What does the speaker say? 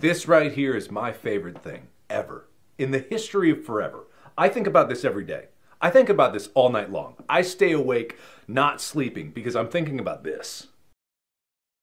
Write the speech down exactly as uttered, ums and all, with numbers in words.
This right here is my favorite thing ever in the history of forever. I think about this every day. I think about this all night long. I stay awake not sleeping because I'm thinking about this.